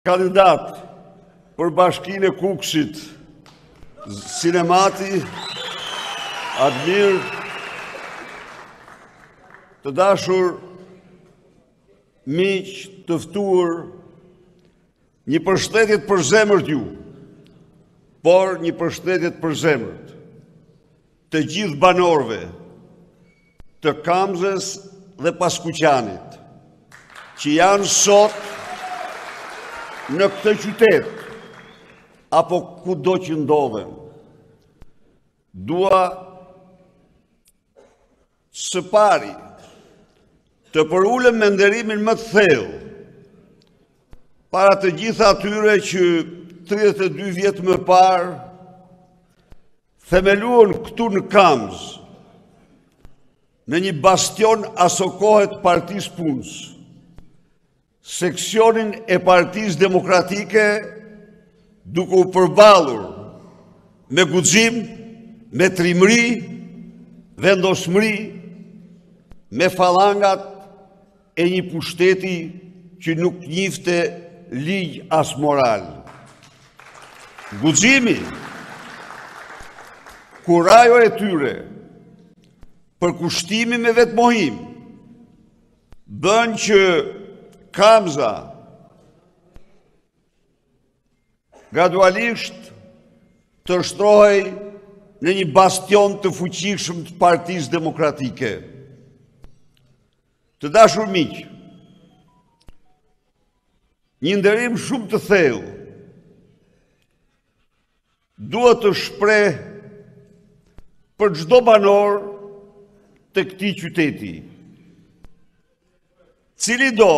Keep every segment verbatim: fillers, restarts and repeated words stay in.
Kandidat për Bashkinë e Kukshit, Sinemati, Admir, të dashur miq, të ftuar, një përshëndetje për zemërt ju, por një përshëndetje për zemërt të gjithë banorëve të Kamzës dhe Paskuqanit, që janë sot në këtë qytet, apo kudo që ndodhen. Dua së pari të përulem me nderimin më të thellë para të gjitha atyre që tridhjetë e dy vjet më parë themeluan këtu në Kamz, në një bastion asokohet Partisë Punës, seksionin e Partisë Demokratike, duke u përballur me guxim, me trimëri, vendosmëri, me fallangat e një pushteti që nuk njifte ligj as moral. Guximi, kurajo e tyre për kushtimi me vetmohim, bën që Kamza gradualisht të shtrohej në një bastion të fuqishëm të Partisë Demokratike. Të dashur miq, një nderim shumë të thellë duhet të shpreh për çdo banor të këtij qyteti, cili do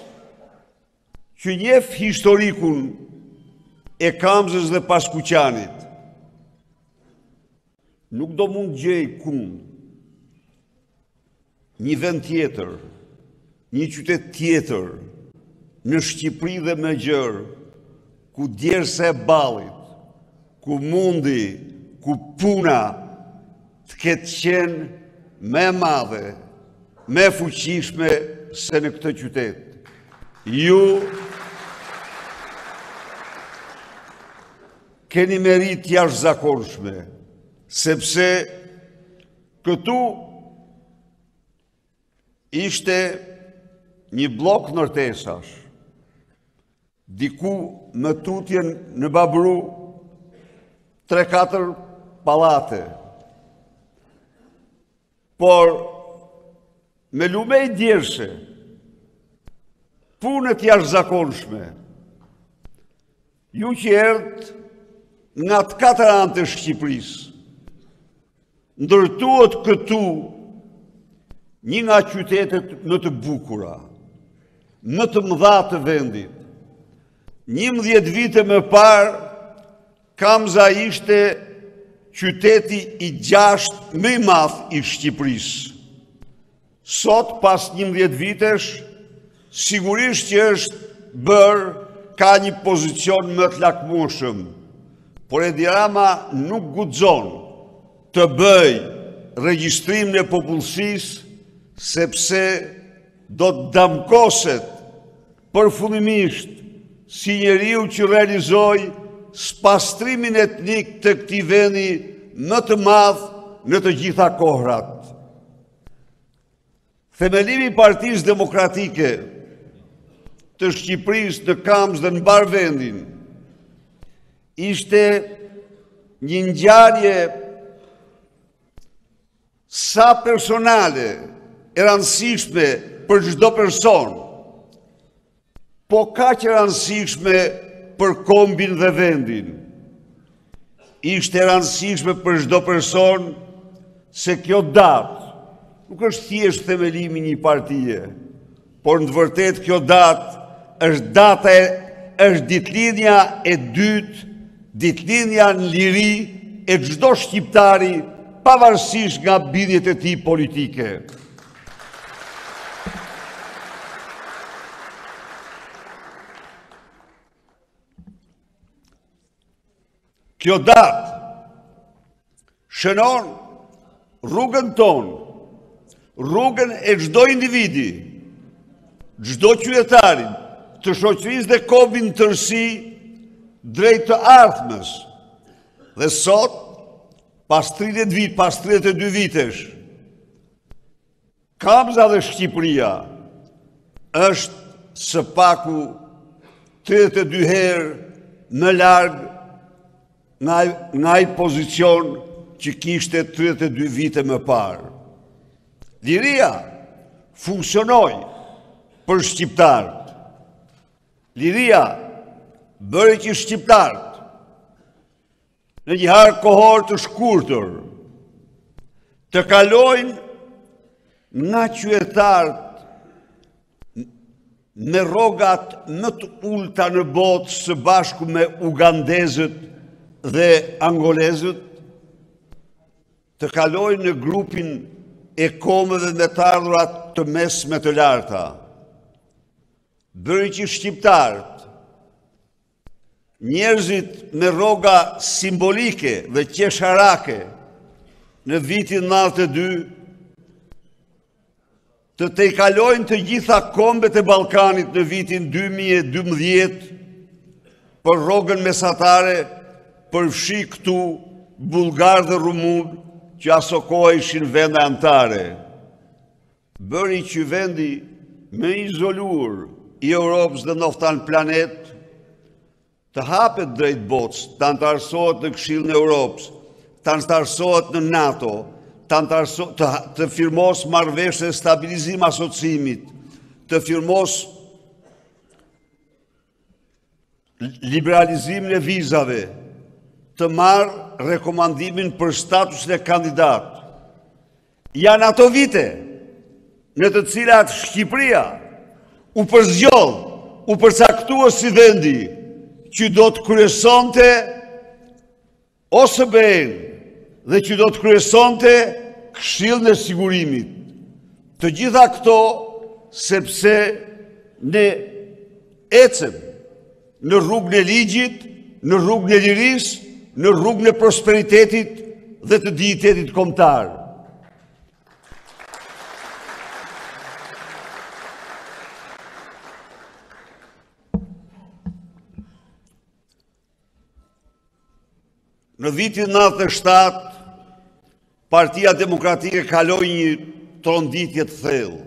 që njeh historikun e Kamzës dhe Paskuqanit, nuk do mund gjej kund një vend tjetër, një qytet tjetër në Shqipëri dhe me gjërë, ku djersa e ballit, ku mundi, ku puna të ketë qenë me madhe, me fuqishme se në këtë qytet. Ju keni merit jashtëzakonshme, sepse këtu ishte një blok ndërtesash, diku më tutjen në Babru, tre katër pallate. Por me lume i djershe, punët jashtëzakonshme, ju që erdhët nga të katër anët e Shqipërisë, ndërtuat këtu një nga qytetet më të bukura, më të mëdha të vendit. njëmbëdhjetë vite më parë, Kamza ishte qyteti i gjashtë më i madh i Shqipërisë. Sot, pas njëmbëdhjetë vitesh, sigurisht që është bërë ka një pozicion më të lakmueshëm, por Edi Rama nuk guxon të bëj regjistrimin e popullsisë, sepse do të damkoset përfundimisht si njeriu që realizoi spastrimin etnik të këtij vendi më të madh në të gjitha kohrat. Themelimi i Partisë Demokratike të Shqipërisë në Kamzë dhe në mbar vendin ishte një ngjarje sa personale e rëndësishme për çdo person, po kaq e rëndësishme për kombin dhe vendin. Ishte e rëndësishme për çdo person se kjo datë nuk është thjesht themelimi një partie, por në të vërtetë kjo datë është data e është ditëlindja e dytë, ditëlindja në liri e çdo shqiptari, pavarësisht nga bindjet e tij politike. Kjo datë shënon rrugën tonë, rrugën e çdo individi, çdo qytetarin, të shoqërisë dhe kombin tërësi drejt të ardhmes. Dhe sot, pas tridhjetë vit, pas tridhjetë e dy vitesh, Kamza dhe Shqipëria është së paku tridhjetë e dy herë në larg nga, nga ai pozicion që kishte tridhjetë e dy vite më parë. Liria funksionoi për shqiptarët. Liria bëri që shqiptarët në një harë kohor të shkurtër të kalojnë nga qytetarët me rrogat më të ulta në botë së bashku me ugandezët dhe angolezët, të kalojnë në grupin e komëve me të ardhurat të mesme të larta. Bëri që shqiptarët, njerëzit me rroga simbolike dhe qesharake në vitin nëntëdhjetë e dy, të tejkalojnë të gjitha kombet e Ballkanit në vitin dy mijë e dymbëdhjetë për rrogën mesatare, përfshi këtu bullgar dhe rumun që aso kohë ishin vende anëtare. Bëri që vendi më izoluar i Europës dhe noftan planet të hapet drejt botës, të antarësohet në Këshillin e Europës, të antarësohet në NATO, të, antarëso, të, të firmos marrëveshje e stabilizim asocimit, të firmos liberalizimin e vizave, të marrë rekomandimin për statusin e kandidat. Janë ato vite në të cilat Shqipëria u përzgjoll, u përcaktua si vendi që do të kryesonte O S B-n dhe që do të kryesonte Këshillin e Sigurimit. Të gjitha këto sepse ne ecëm në rrugën e ligjit, në rrugën e lirisë, në rrugën e prosperitetit dhe të dignitetit kombëtar. Në vitin nëntëdhjetë e shtatë, Partia Demokratike kaloi një tronditje të thellë.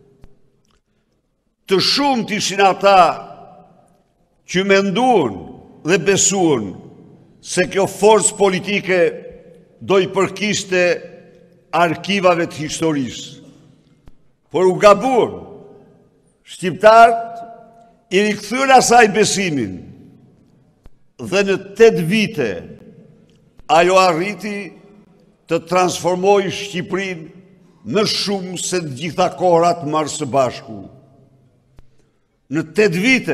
Të shumt ishin ata që menduan dhe besuan se kjo forcë politike do i përkiste arkivave të historisë. Por u gabuan. Shqiptarët i rikthyen asaj besimin dhe në tetë vite ajo arriti të transformoj Shqipërinë më shumë se të gjitha kohrat marrë së bashku. Në tetë vite,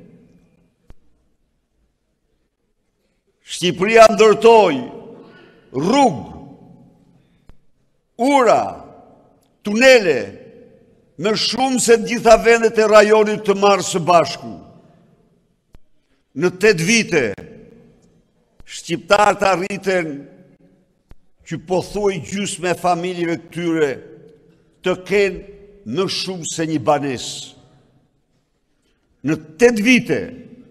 Shqipëria ndërtoi rrugë, ura, tunele, më shumë se të gjitha vendet e rajonit të marrë së bashku. Në tetë vite, shqiptarët arritën që pothuaj gjysmë e familjeve të tyre të kenë më shumë se një banesë. Në tetë vite,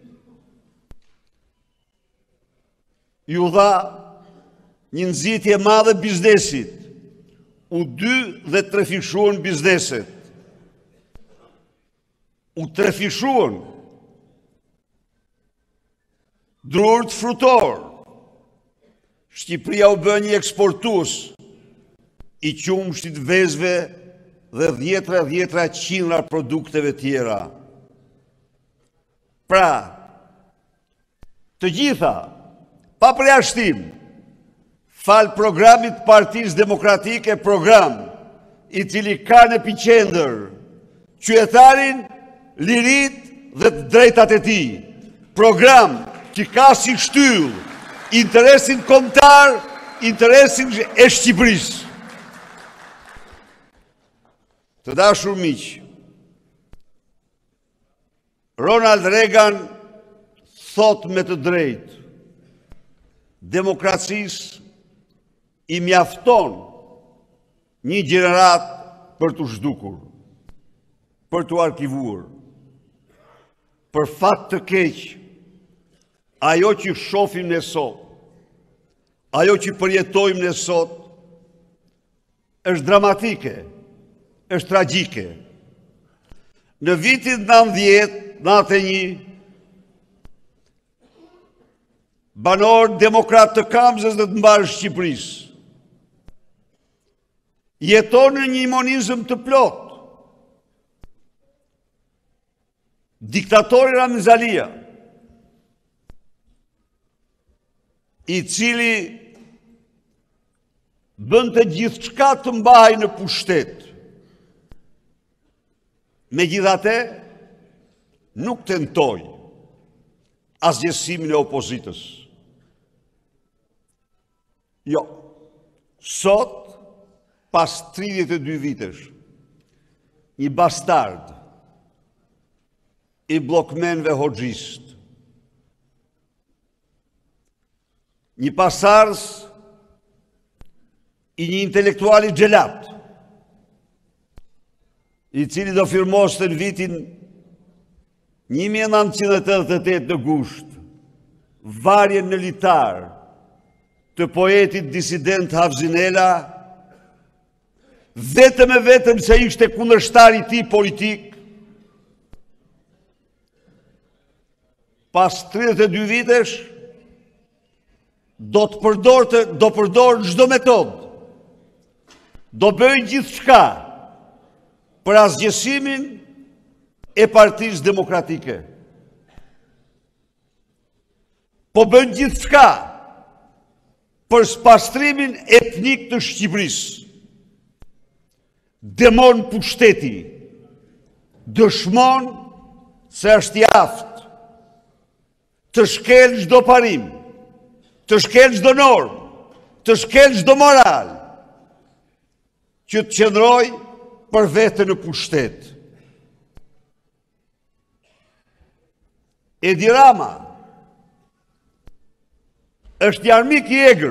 ju dha një nxitje e madhe biznesit, u dy dhe trefishuan bizneset. U trefishuan drurët frutor. Shqipëria u bë një eksportues i qumshtit, vezëve dhe dhjetra dhjetra qindra produkteve tjera. Pra, të gjitha, pa përjashtim, fal programit Partisë Demokratike, program i cili ka në epicendër qytetarin, lirit dhe të drejtat e tij. Program që ka si shtyllë interesin kombëtar, interesin e Shqipërisë. Të dashur miq, Ronald Reagan thot me të drejtë, demokracisë i mjafton një gjenerat për të zhdukur, për të arkivuar. për fat të keq, ajo që shohim ne sot, ajo që përjetojmë ne sot, është dramatike, është tragjike. Në vitin nëntëdhjetë, nëntëdhjetë e një, banor demokrat të Kamzës dhe të mbarë Shqipërisë jeton në një imonizëm të plot. Diktatori Ramiz Alia, i cili bënd të gjithë qka të mbahaj në pushtet, megjithatë nuk tentoj asgjësimin e opozitës. Jo, sot, pas tridhjetë e dy vitesh, një bastard i bllokmenve hoxhist, një pasardhës i një intelektuali xhelat, i cili do firmoste në vitin një mijë e nëntëqind e tetëdhjetë e tetë në gusht, varjen në litar të poetit disident Havzinela, vetëm e vetëm se ishte kundërshtar i tij politik, pas tridhjetë e dy vitesh, do të përdorë, do përdorë çdo metodë, do bëjë gjithçka për asgjësimin e Partisë Demokratike. Po bën gjithçka për spastrimin etnik të Shqipërisë. Demon pushteti, dëshmon se është i aftë të shkel çdo parim, të shkel çdo normë, të shkel çdo moral, që të qëndroj për vete në pushtet. Edi Rama është armik i egër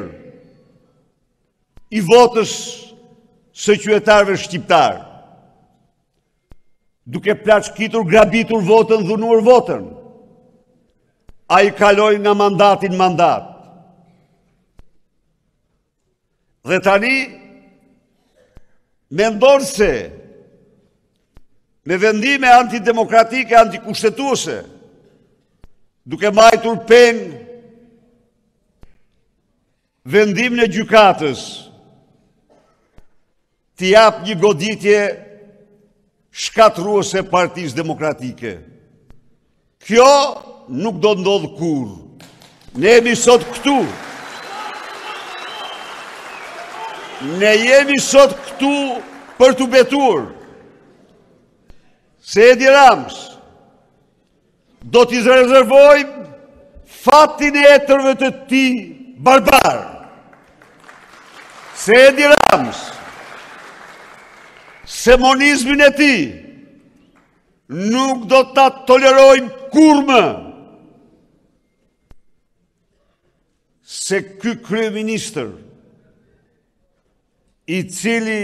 i votës së qytetarëve shqiptar, duke plaçkitur, grabitur votën, dhunuar votën. A i kaloi nga mandatin mandat. Dhe tani, mendon se me vendime antidemokratike, antikushtetuese, duke majtur peng vendimin e gjykatës, t'i jap një goditje shkatruese Partisë Demokratike. Kjo nuk do ndodhë kur. Ne jemi sot këtu. Ne jemi sot këtu për t'u betur se Edi Ramës do t'i rezervojmë fatin e etërve të ti barbar. Se Edi Ramës, semonizmin e ti, nuk do t'a tolerojmë kurmë. Se ky kryeministër, i cili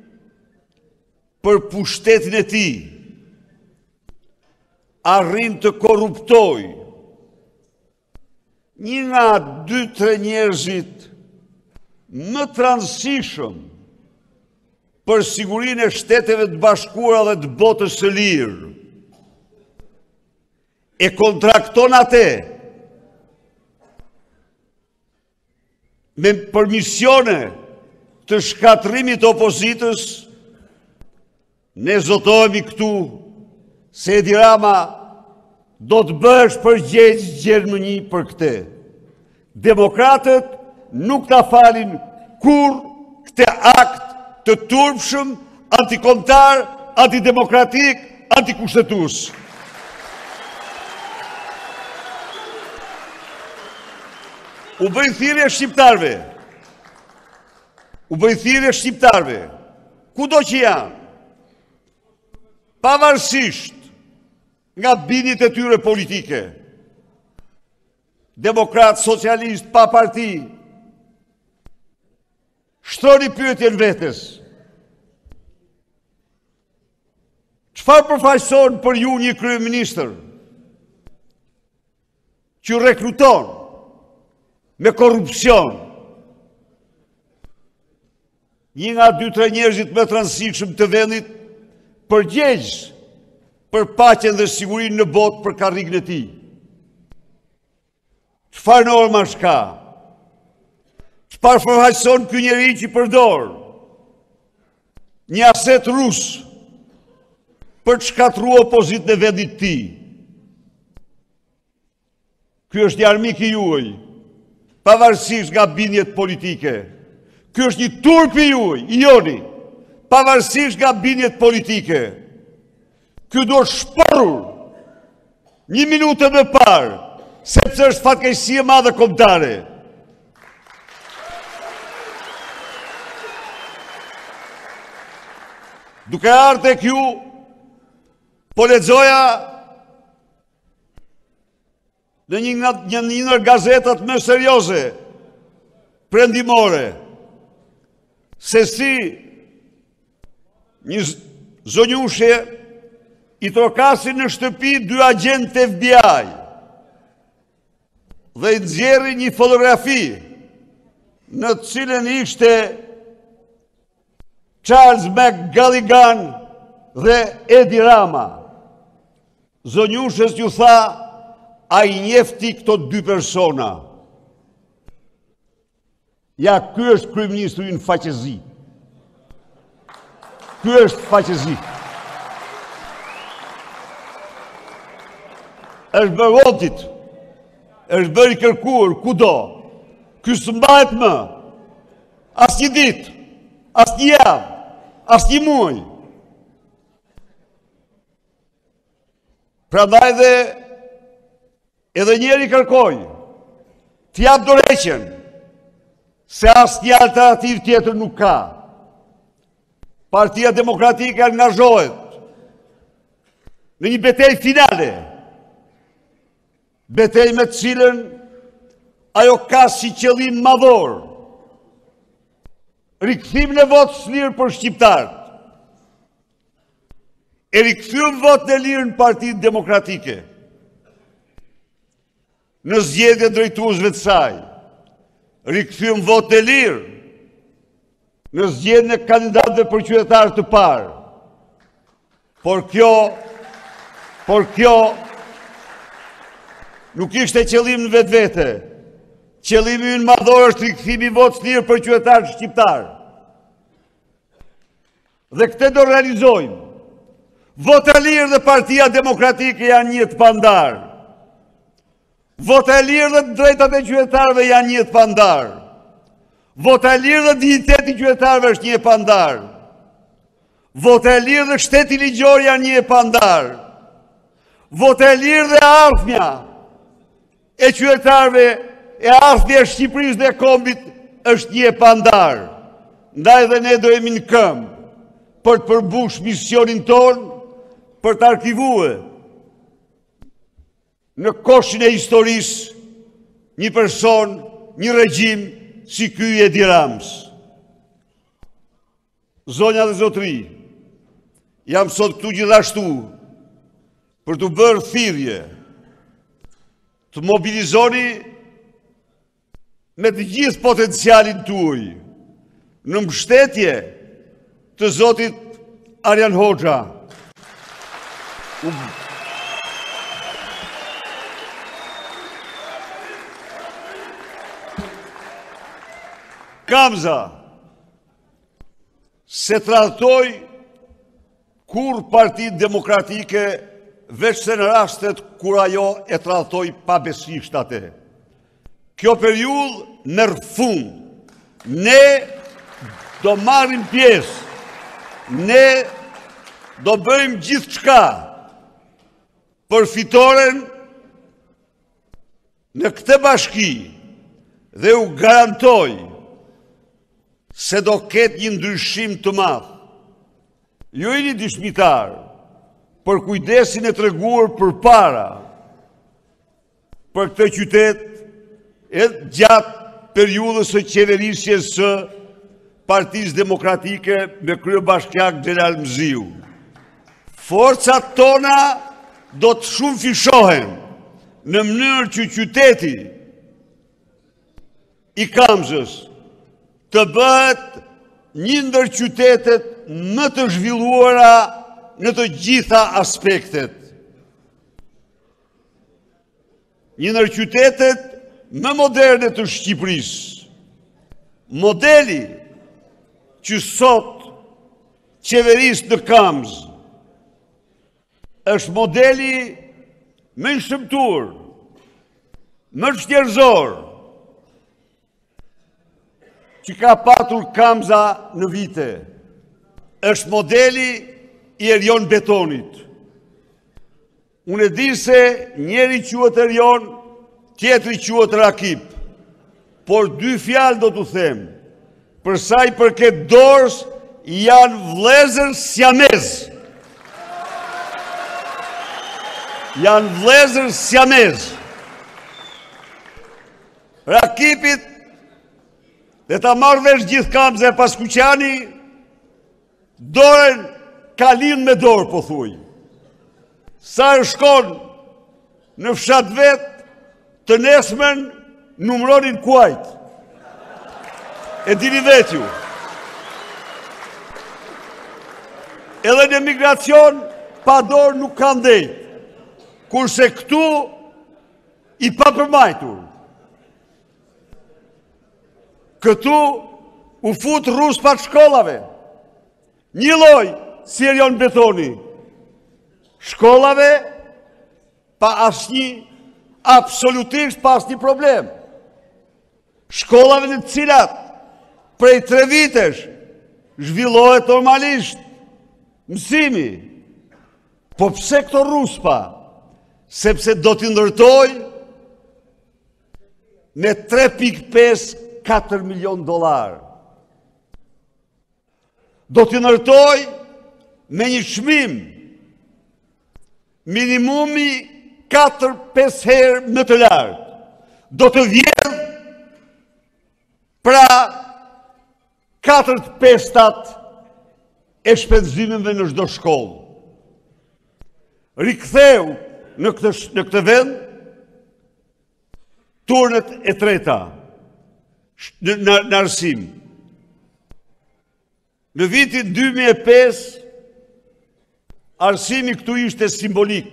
për pushtetin e ti arrin të korruptoj një nga dy tre njerëzit më të rëndësishëm për sigurinë e Shteteve të Bashkuara dhe të botës së lirë, e kontrakton atë me përmisione të shkatrimit të opozitës, ne zotohemi këtu se Edi Rama do të bësh përgjegjës Gjermani për këtë. Demokratët nuk ta falin kur këtë akt të turpshëm, antikombëtar, antidemokratik, antikushtetues. U bëjnë thirrje shqiptarëve. U bëjnë thirrje shqiptarëve. Kudo që janë, pavarësisht nga bindjet e tyre politike, demokrat, socialist, pa parti, shtroni pyetjen vetes. Çfarë përfaqëson për ju një kryeministër që rekruton me korrupsion një nga dy tre njerëzit më të rëndësishëm të vendit përgjegjës për paqen dhe sigurinë në botë për karrikën e tij. Çfarë norma shka? Çfarë përfaqëson ky njeri që përdor një aset rus për të shkatruar opozitën e vendit të tij? Ky është një armik i juaj, pavarësisht nga bindjet politike. Ky është një turp i juaj, i joni, pavarësisht nga bindjet politike. Ky do shpërur një minutë më parë, sepse është fatkeqësi e madhe kombëtare. Duke ardhur tek ju, po lexoja në një nga një, një nga gazetat më serioze perëndimore, se si një zonjushe i trokasin në shtëpi dy agent të F B I dhe i nxjerri një fotografi në të cilën ishte Charles McGalligan dhe Edi Rama. Zonjushës ju tha, a i njefti këto dy persona. Ja, ky është kryeministri në faqezi. Ky është faqezi. është bërë votit, është bërë i kërkuar, kudo. Ky s'mbahet më. As një ditë, as një javë, as një muaj. Prandaj dhe edhe njeri kërkoj, t'jap dorëheqjen, se as një alternativë tjetër nuk ka. Partia Demokratike angazhohet në një betejë finale, betejë me të cilën ajo ka si qëllim madhor rikthim në votës lirë për shqiptarët. E rikthym votën e lirë në Partinë Demokratike, në zgjedhjen drejtuesve të saj. Rikthym votën e lirë në zgjedhjen e kandidatëve për qytetar të parë. Por kjo, por kjo nuk ishte qëllim në vetvete. Qëllimi ynë madhor është rikthimi i votës lirë për qytetarët shqiptar. Dhe këtë do realizojmë. Vota e lirë dhe Partia Demokratike janë një të pandar. Vota e lirë dhe drejtat e qytetarëve janë një të pandar. Vota e lirë dhe digniteti i qytetarëve është një e pandar. Vota e lirë dhe shteti ligjor janë një e pandar. Vota e lirë dhe ardhmja e qytetarëve, e ardhmja e Shqipërisë dhe e kombit është një e pandar. Ndaj dhe ne do jemi në këmbë për të përmbush misionin ton, për të arkivuar në koshin e historisë një person, një regjim si ky i Edi Ramës. Zonja dhe zotëri, jam sot këtu gjithashtu për të bërë thirrje të mobilizoni me të gjithë potencialin tuaj në mbështetje të zotit Arjan Hoxha. Kamza se trajtoj kur Partinë Demokratike veç se në rastet kur ajo e trajtoj pabesisht atë. Kjo periudhë merr fund. Ne do marrim pjesë. Ne do bëjmë gjithçka për fitoren në këtë bashki dhe u garantoj se do ketë një ndryshim të madh. Ju jeni dëshmitar për kujdesin e treguar përpara për këtë qytet e gjatë periudhës së qeverisjes së Partisë Demokratike me kryebashkiak Xhelal Mziu. Forcat tona do të shumë fishohen në mënyrë që qyteti i Kamzës të bëhet një ndër qytetet më të zhvilluara në të gjitha aspektet. Një ndër qytetet më moderne të Shqipërisë. Modeli që sot qeverisë në Kamzë është modeli më i shëmtuar, më shtjerëzor që ka patur Kamza në vite. Është modeli i Erion Betonit. Unë e di se njeri quhet Erion, tjetri quhet Rakip, por dy fjalë do t'u them. Për sa i përket dorës, janë vëllezër siamez. Janë vëllezër siamez. Rakipit dhe ta marrë vesh gjithë Kamza e Paskuqani, dorën ka linë me dorë, po thuj. Sa e shkon në fshat vetë, të nesmen numëronin kuajt. E dini vetë ju. Edhe në migracion, pa dorë nuk kanë dhejtë. Kurse këtu i papërmajtur. Këtu u fut rus pa shkollave. Një lloj si Erion Betoni. Shkollave pa asnjë, absolutisht pa asnjë problem. Shkollave në të cilat prej tre vitesh zhvillohet normalisht mësimi. Po pse këto ruspa? Sepse do t'i ndërtoj me tre pikë pesë katër milion dollar. Do t'i ndërtoj me një çmim minimumi katër pesë herë më të lartë. Do të vjedh pra katër pestat e shpenzimeve në çdo shkollë. Riktheu në këtë, në këtë vend turnet e treta në, në, në arsim. Në vitin dy mijë e pesë arsimi këtu ishte simbolik.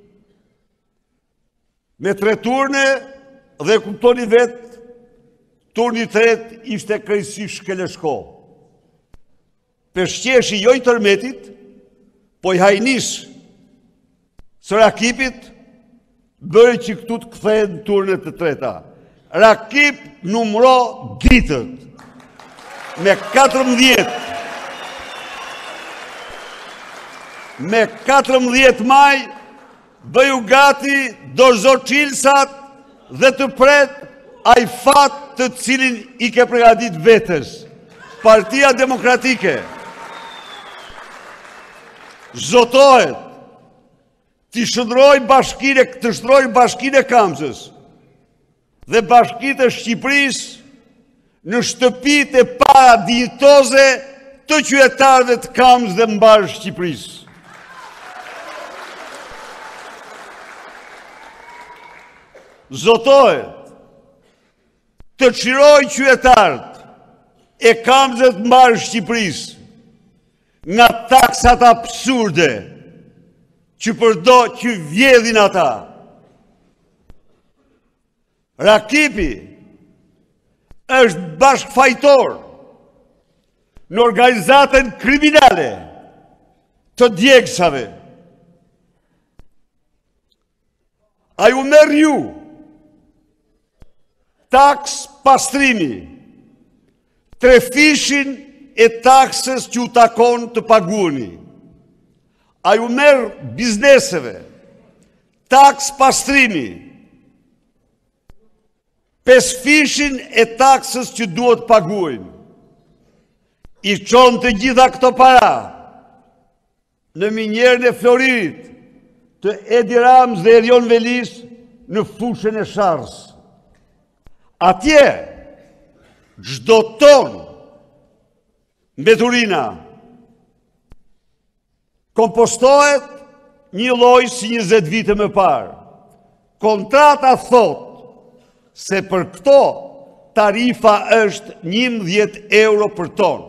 Me tre turne dhe kuptoni vetë, turni tret ishte krejtësisht Shkeleshko. Peshqeshi jo i tërmetit, po i hajnis së Rakipit, bëri që këtu të kthehen turnet të treta. Rakip numëro ditët me katërmbëdhjetë. Me katërmbëdhjetë maj, bëju gati dorëzor çilsat dhe të pret ai fat të cilin i ke përgatit vetës. Partia Demokratike zotohet të shndroj bashkine, të shndroj bashkine e Kamzës dhe bashkitë e Shqipërisë në shtëpitë e para dinjitoze të qytetarëve të Kamzës dhe mbar Shqipërisë. Zotohet të çliroj qytetarët e Kamzës mbar Shqipërisë nga taksat absurde që përdo që vjedhin ata. Rakipi është bashkëfajtor në organizatën kriminale të djegsave. A ju merr ju taks pastrimi, trefishin e taksës që u takon të paguani. A ju merr bizneseve taks pastrimi, pesfishin e taksës që duhet paguajnë. I qonë të gjitha këto para në minjerën e Floririt të Edi Rams dhe Erion Velis në fushën e Sharës. Atje, çdo ton mbeturina kompostohet një lloj si njëzet vite më parë. Kontrata thot se për këto tarifa është njëmbëdhjetë euro për tonë.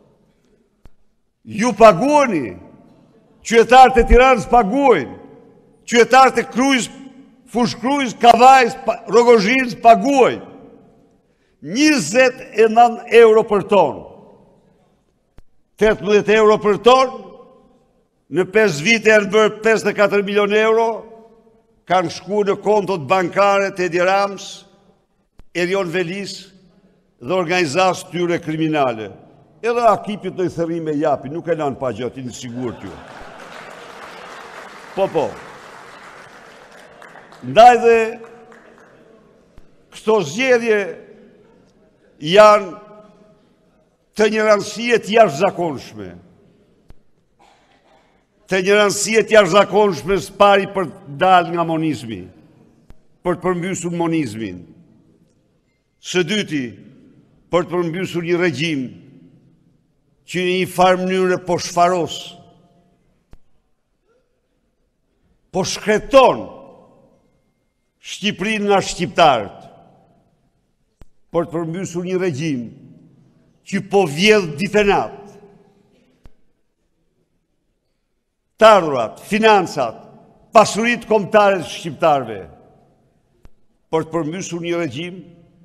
Ju paguani, qytetarët e Tiranës paguajnë, qytetarët e Krujës, Fush Krujës, Kavajës, Rogozhinës paguajnë. njëzet e nëntë euro për tonë. tetëmbëdhjetë euro për tonë, në pesë vite janë bërë pesëdhjetë e katër milion euro, kanë shku në kontot bankare të Edi Rams, Erion Velis dhe organizatës tyre kriminale. Edhe akipit në i thërime japi, nuk e lanë pa gjatë, në sigur t'ju. Po, po. Ndaj dhe këto zgjedhje janë të një rëndësijet jashtëzakonshme. Të një rëndësijet jashtëzakonshme së pari për të dalë nga monizmi, për të përmbysur monizmin. Së dyti, për të përmbysur një regjim që në një farë mënyrë po shfaros, po shkreton Shqipërinë nga shqiptarët, për të përmbysur një regjim që po vjedh ditenat, të ardhurat, financat, pasurit kombëtare të shqiptarëve, për të përmbysur një regjim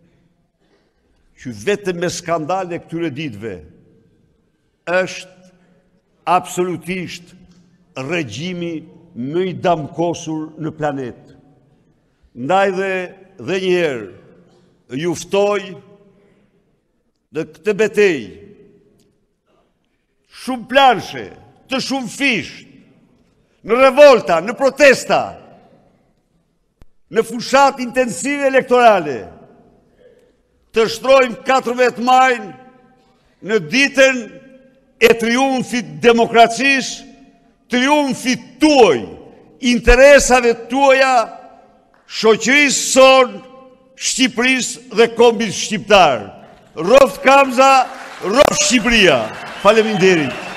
që vetëm me skandale këtyre ditëve është absolutisht regjimi më i damkosur në planet. Ndaj dhe dhe njëherë ju ftoj dhe këtë betej shumë planshe, të shumë fisht, në revolta, në protesta, në fushat intensive elektorale, të shtrojmë katërmbëdhjetë majin në ditën e triumfit demokracisë, triumfit tuaj, interesave tuaja, shoqërisë sonë, Shqipërisë dhe kombit shqiptar. Roft Kamza, roft Shqipëria. Faleminderit.